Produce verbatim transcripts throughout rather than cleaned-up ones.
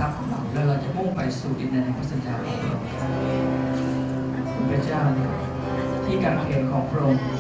ของเราแล้วเราจะมุ่งไปสู่ดินแดนแห่งพระสัญญาของพระองค์คุณพระเจ้าที่กางเขนของพระองค์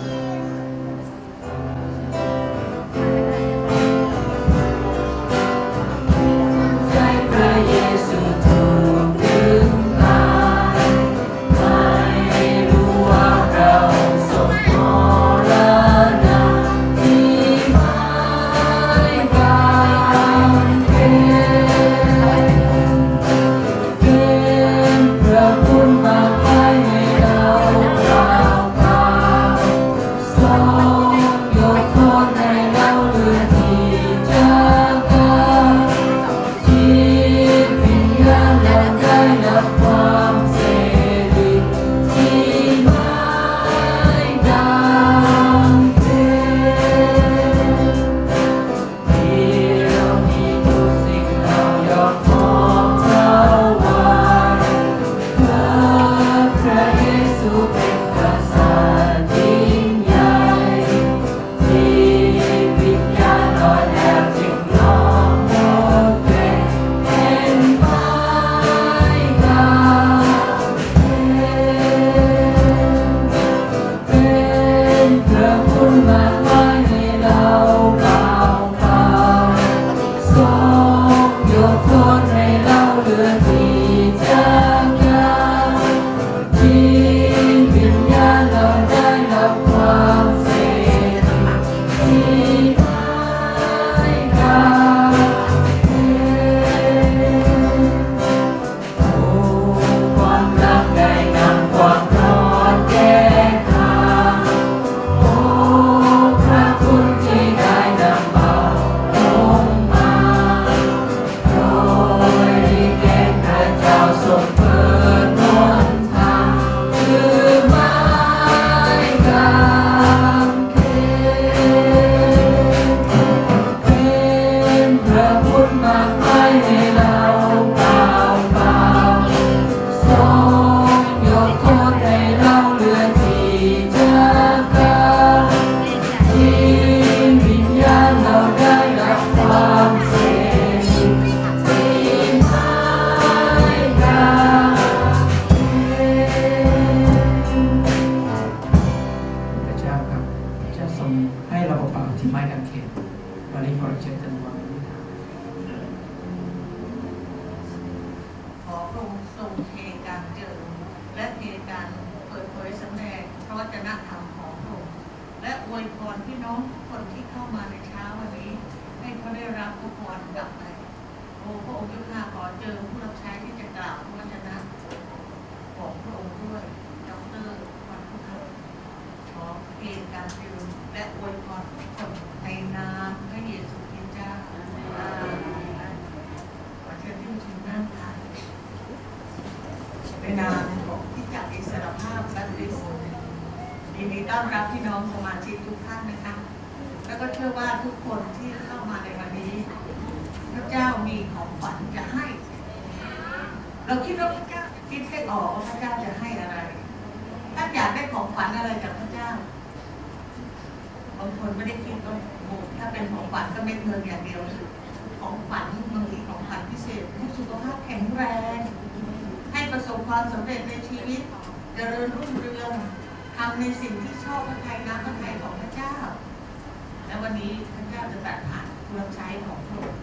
ยินดีต้อนรับพี่น้องสมาชิกทุกท่านนะคะแล้วก็เชื่อว่าทุกคนที่เข้ามาในวันนี้พระเจ้ามีของขวัญจะให้เราคิดว่าพระเจ้าคิดให้ออกว่าพระเจ้าจะให้อะไรถ้าอยากได้ของขวัญอะไรจากพระเจ้าบางคนไม่ได้คิดว่าโอ้ถ้าเป็นของขวัญก็ไม่เงินอย่างเดียวของขวัญบางทีของขวัญพิเศษให้สุขภาพแข็งแรงให้ประสบความสำเร็จในชีวิตเจริญรุ่งเรืองทำในสิ่งที่ชอบพระทัยน้ำพระทัยของพระเจ้าและวันนี้พระเจ้าจะตรัสผ่านผู้รับใช้ของพระองค์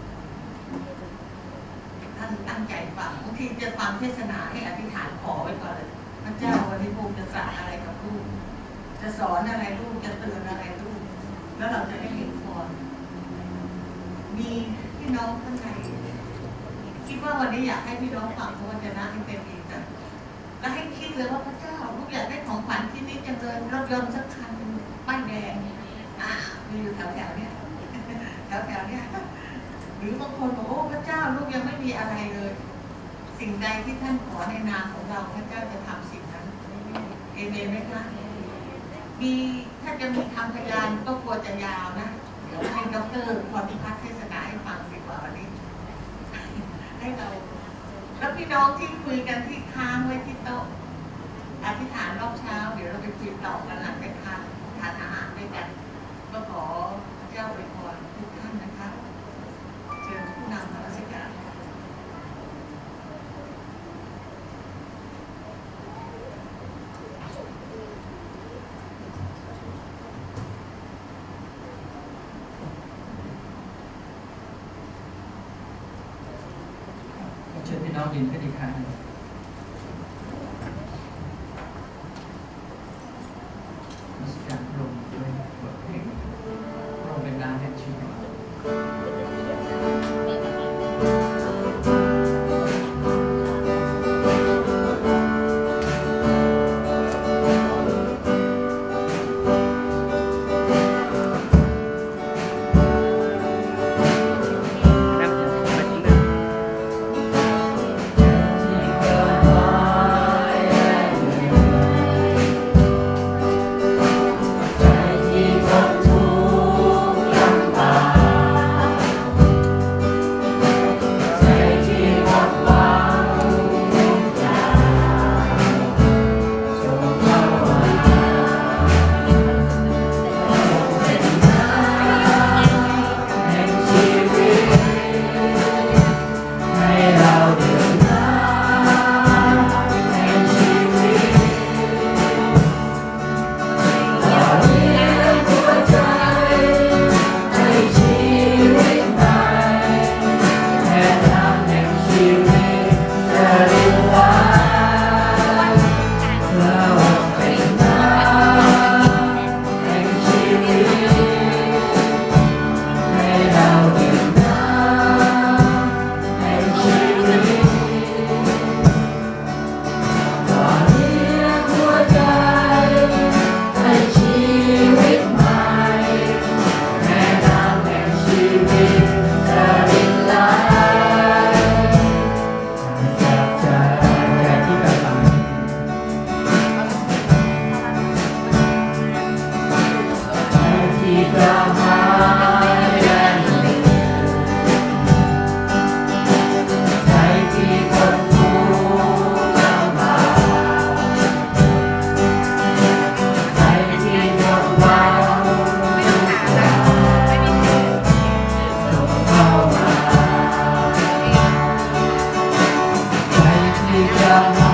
ท่านตั้งใจฟังบางทีจะฟังเทศนาให้อธิษฐานขอไว้ก่อนเลยพระเจ้าวันนี้พระองค์จะตรัสอะไรกับลูกจะสอนอะไรลูกจะเตือนอะไรลูกแล้วเราจะได้เห็นพรมีพี่น้องท่านใดคิดว่าวันนี้อยากให้พี่น้องฟังพระวจนะให้เต็มที่กันแล้วให้คิดเลยว่าพระเจ้าลูกอยากได้ของขวัญที่นี้จังเลยรถยนต์สักคันป้ายแดงอ่ามีอยู่แถวแถวเนี้ยแถวแถวเนี้ยหรือบางคนบอกโอ้พระเจ้าลูกยังไม่มีอะไรเลยสิ่งใดที่ท่านขอในนามของเราพระเจ้าจะทำสิ่งนั้นเอเมนไหมคะมีถ้าจะมีคำพยานก็กลัวจะยาวนะเดี๋ยวให้ดร.พรพิพัฒน์เทศนาให้ฟังดีกว่าวันนี้ให้เราแล้วพี่น้องที่คุยกันที่ค้างไว้ที่โต๊ะอธิษฐานรอบเช้าเดี๋ยวเราไปคุยต่อกันหลังจากทานทานอาหารด้วยกันก็ขอพระเจ้าอวยพรทุกท่านนะคะเชิญผู้นำนมัสการเชิญพี่น้องยืนขึ้นอีกครั้งหนึ่งมิสการลงด้วยบทเพลงเราเป็นน้ำแห่งชีวิตที่จะ